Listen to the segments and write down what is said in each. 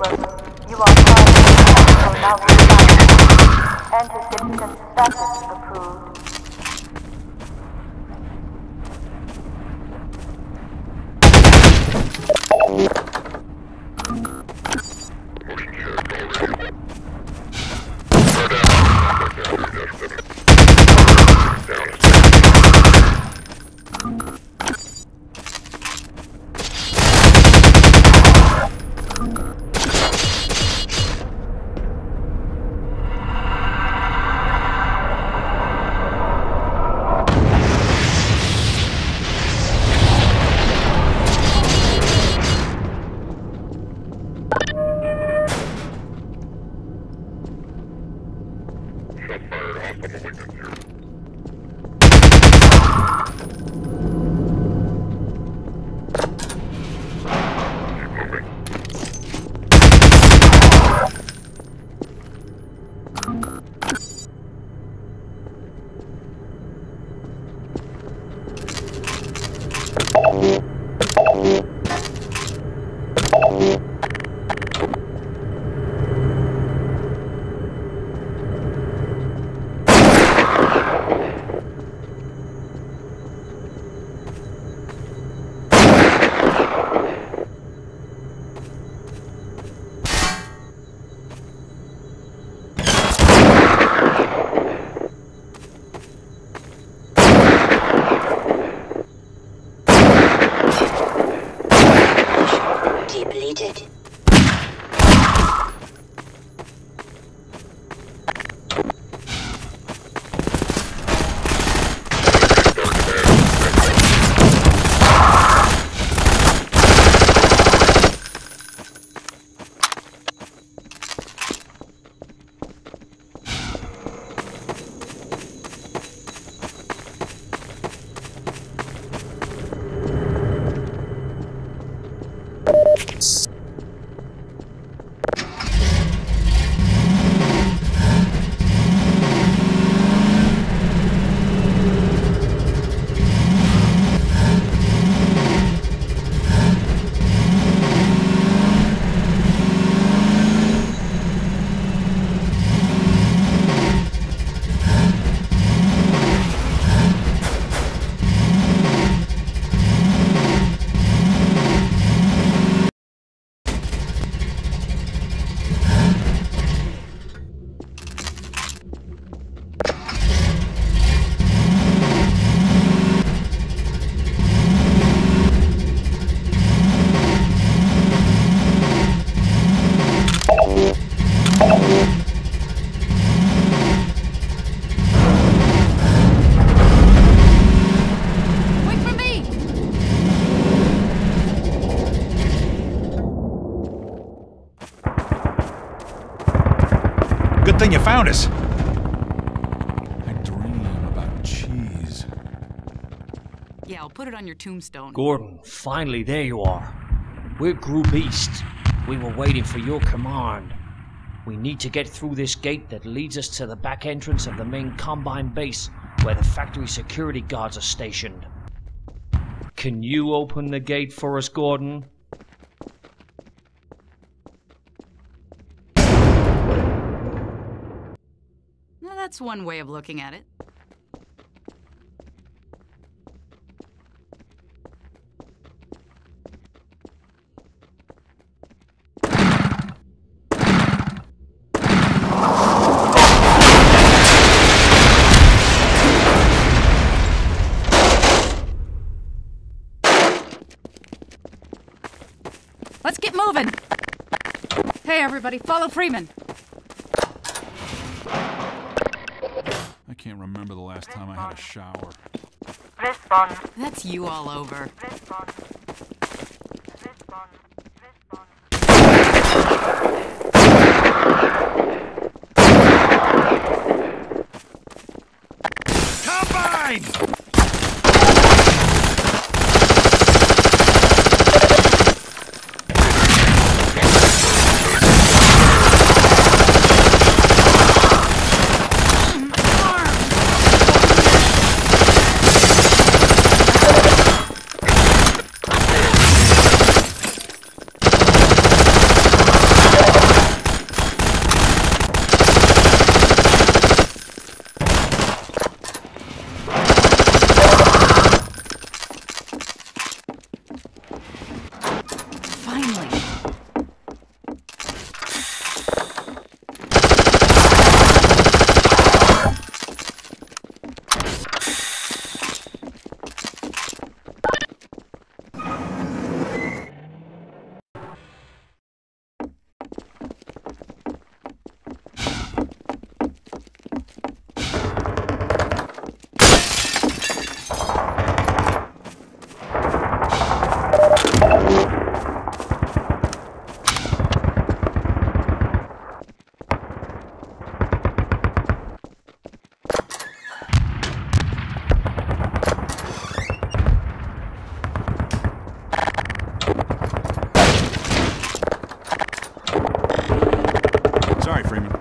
Individual, you are part of the Central Now Anti-citizen status approved. Depleted. Good thing you found us. I dream about cheese. Yeah, I'll put it on your tombstone. Gordon, finally there you are. We're Group East. We were waiting for your command. We need to get through this gate that leads us to the back entrance of the main Combine base, where the factory security guards are stationed. Can you open the gate for us, Gordon? Well, that's one way of looking at it. Let's get moving! Hey everybody, follow Freeman! I can't remember the last time I had a shower. Respawn. That's you all over. Respawn. Respawn. Combine! Finally. Sorry, Freeman.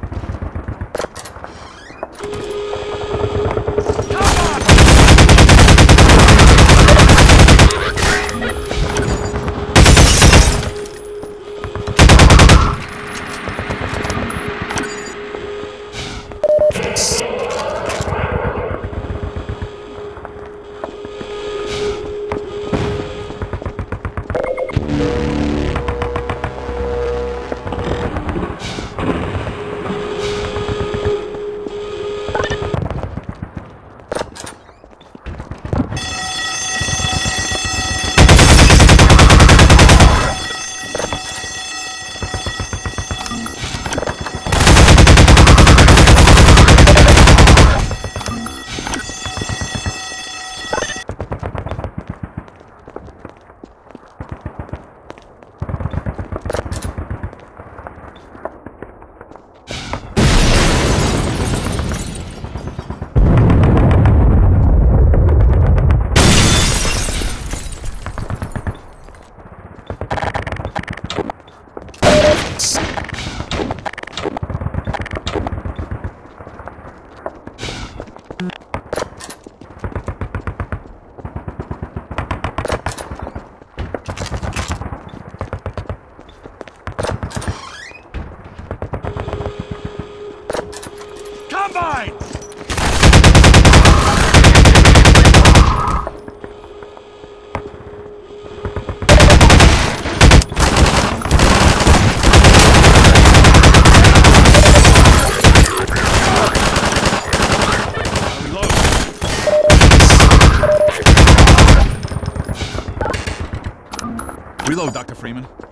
Combine! Reload, Dr. Freeman.